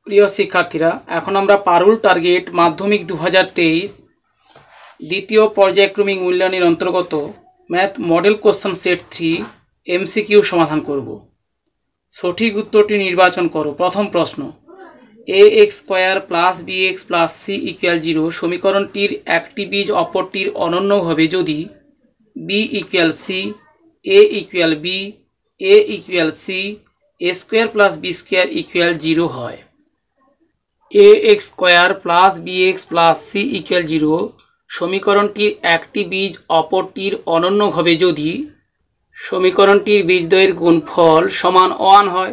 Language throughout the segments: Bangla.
প্রিয় শিক্ষার্থীরা, এখন আমরা পারুল টার্গেট মাধ্যমিক 2023 দ্বিতীয় পর্যায়ক্রমিক মূল্যায়নের অন্তর্গত math model question set 3 MCQ সমাধান করব। সঠিক উত্তরটি নির্বাচন করো। প্রথম প্রশ্ন, ax square plus bx plus c equal 0 সমীকরণটির একটি বীজ অপরটির অনন্য হবে যদি b equal c, a equal b, a equal c, a square plus b square equal 0 হয়। ax square plus bx plus c equal 0 সমীকরণটির একটি বীজ অপরটির অনন্য হবে যদি সমীকরণটির বীজদ্বয়ের গুণফল সমান 1 হয়।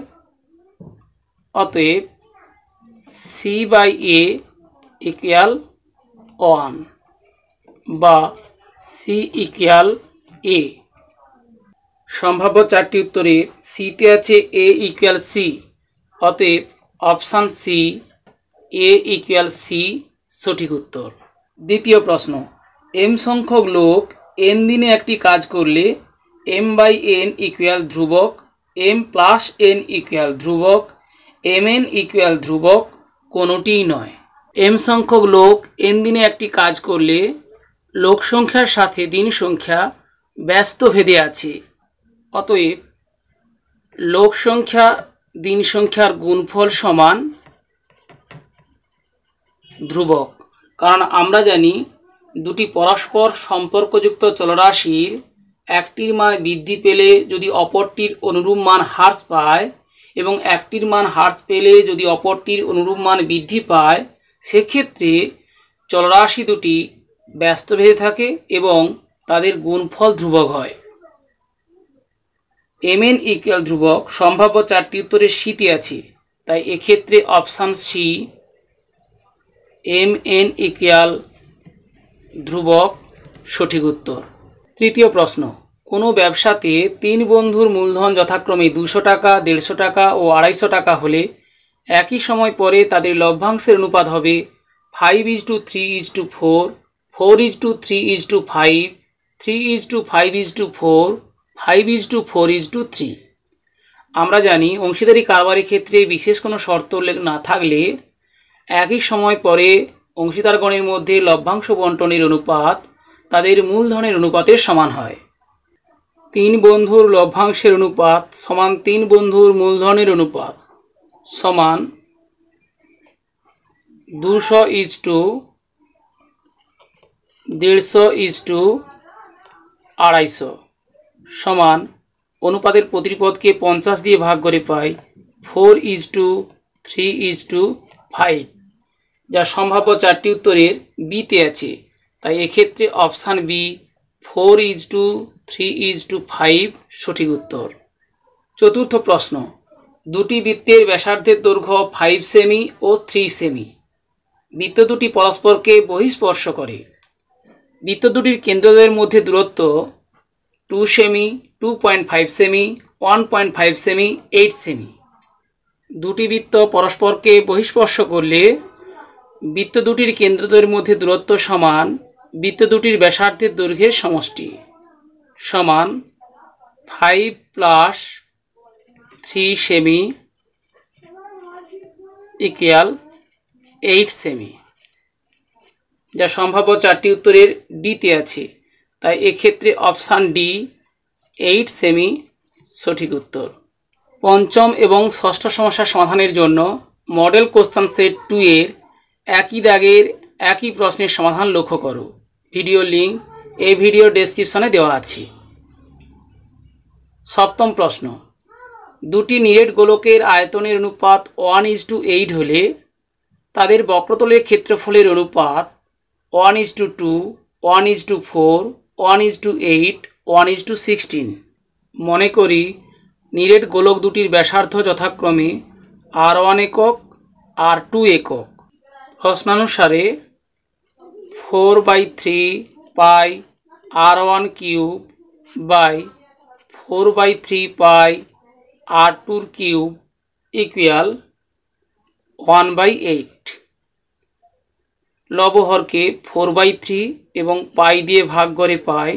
অতএব c বাই a ইকুয়াল 1 বা c ইকুয়াল a। সম্ভাব্য চারটি উত্তরে সিতে আছে a ইকুয়াল c, অতএব option C a equal c সঠিক উত্তর। দ্বিতীয় প্রশ্ন, m সংখ্যক লোক n দিনে একটি কাজ করলে m বাই n ইকুয়াল ধ্রুবক, m প্লাস n ইকুয়াল ধ্রুবক, mn ইকুয়াল ধ্রুবক কোনোটিই নয়। m সংখ্যক লোক n দিনে একটি কাজ করলে লোক সংখ্যার সাথে দিন সংখ্যা ব্যস্ত ভেদে আছে, অতএব লোক সংখ্যা দিন সংখ্যার গুণফল সমান ধ্রুবক। কারণ আমরা জানি দুটি পরস্পর সম্পর্কযুক্ত চলরাশির একটির মান বৃদ্ধি পেলে যদি অপরটির অনুরূপ মান হ্রাস পায় এবং একটির মান হ্রাস পেলে যদি অপরটির অনুরূপ মান বৃদ্ধি পায়, সেক্ষেত্রে চলরাশি দুটি ব্যস্ত ভেদে থাকে এবং তাদের গুণফল ধ্রুবক হয়। mn ইকুয়াল ধ্রুবক সম্ভাব্য চারটি উত্তরে সিতে আছে, তাই এক্ষেত্রে অপশান সি mn ইকুয়াল ধ্রুবক সঠিক উত্তর। তৃতীয় প্রশ্ন, কোনো ব্যবসাতে তিন বন্ধুর মূলধন যথাক্রমে 200 টাকা, 150 টাকা ও 250 টাকা হলে একই সময় পরে তাদের লভ্যাংশের অনুপাত হবে 5:3:4, 4:3:5, 3:5:4, 5:4:3। আমরা জানি অংশীদারি কারবারের ক্ষেত্রে বিশেষ কোনো শর্ত উল্লেখ না থাকলে একই সময় পরে অংশীদারগণের মধ্যে লভ্যাংশ বন্টনের অনুপাত তাদের মূলধনের অনুপাতের সমান হয়। তিন বন্ধুর লভ্যাংশের অনুপাত সমান তিন বন্ধুর মূলধনের অনুপাত সমান 200:150:250 সমান অনুপাতের প্রতিপদকে 50 দিয়ে ভাগ করে পাই 4:3:5, যা সম্ভাব্য চারটি উত্তরের বিতে আছে, তাই এক্ষেত্রে অপশান বি 4:3:5 সঠিক উত্তর। চতুর্থ প্রশ্ন, দুটি বৃত্তের ব্যাসার্ধের দৈর্ঘ্য 5 সেমি ও 3 সেমি। বৃত্ত দুটি পরস্পরকে বহিঃস্পর্শ করে। বৃত্ত দুটির কেন্দ্রদ্বয়ের মধ্যে দূরত্ব 2 সেমি, 2.5 সেমি, 1.5 সেমি, 8 সেমি। দুটি বৃত্ত পরস্পরকে বহিঃস্পর্শ করলে বৃত্ত দুটির কেন্দ্রদ্বয়ের মধ্যে দূরত্ব সমান বৃত্ত দুটির ব্যাসার্ধের দৈর্ঘ্যের সমষ্টি সমান 5 + 3 সেমি ইকুয়াল 8 সেমি, যা সম্ভাব্য চারটি উত্তরের ডিতে আছে, তাই এক্ষেত্রে অপশান ডি 8 সেমি সঠিক উত্তর। পঞ্চম এবং ষষ্ঠ সমস্যার সমাধানের জন্য মডেল কোশ্চেন সেট 2 এর একই দাগের একই প্রশ্নের সমাধান লক্ষ্য করো। ভিডিও লিঙ্ক এই ভিডিও ডেসক্রিপশনে দেওয়া আছে। সপ্তম প্রশ্ন, দুটি নিরেট গোলকের আয়তনের অনুপাত 1:8 হলে তাদের বক্রতলের ক্ষেত্রফলের অনুপাত 1:2, 1:4, 1:8, 1:16। মনে করি নিরেট গোলক দুটির ব্যাসার্ধ যথাক্রমে r1 একক, r2 একক। প্রশ্নানুসারে 4/3 pi r1 cube by 4/3 pi r2 cube equal 1/8। লবহরকে 4/3 এবং পাই দিয়ে ভাগ করে pi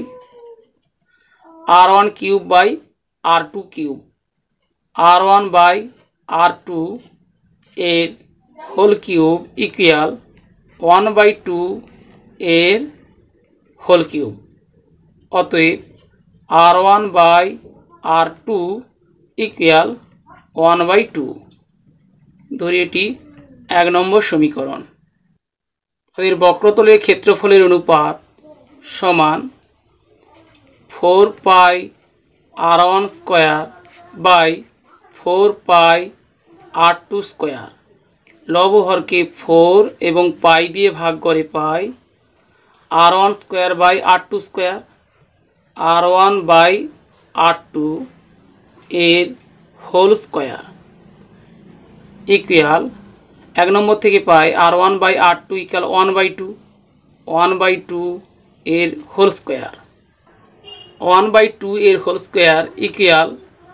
r1 cube by r2 cube. r1 by r2 এর হোল কিউব ইকুয়াল 1/2 এর হোল কিউব। অতএব r1/r2 ইকুয়াল 1/2। ধরি এটি 1 নম্বর সমীকরণ। তাদের বক্রতলের ক্ষেত্রফলের অনুপাত সমান 4 pi r1 square by 4 pi r2 square. লব হরকে 4 এবং পাই দিয়ে ভাগ করে pi r1 square by r2 square. r1 by r2 এর হোল স্কয়ার ইকুয়াল 1 নম্বর থেকে পাই r1 বাই r2 ইকুয়াল 1/2। 1/2 এর হোল স্কয়ার, 1/2 এর হোল স্কয়ার ইকুয়াল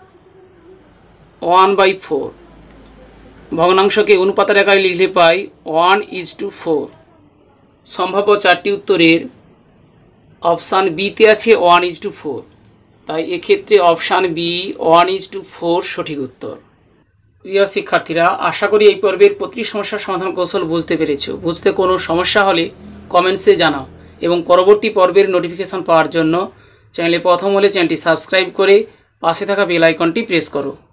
1/4। ভগ্নাংশকে অনুপাতের আকারে লিখলে পাই 1:4। সম্ভাব্য 4টি উত্তরের অপশান বিতে আছে 1:4, তাই এক্ষেত্রে অপশান বি 1:4 সঠিক উত্তর। প্রিয় শিক্ষার্থীরা, আশা করি এই পর্বের প্রতিটি সমস্যার সমাধান কৌশল বুঝতে পেরেছো। বুঝতে কোনো সমস্যা হলে কমেন্টসে জানাও এবং পরবর্তী পর্বের নোটিফিকেশন পাওয়ার জন্য চ্যানেলে প্রথম হলে চ্যানেলটি সাবস্ক্রাইব করে পাশে থাকা বেল আইকনটি প্রেস করো।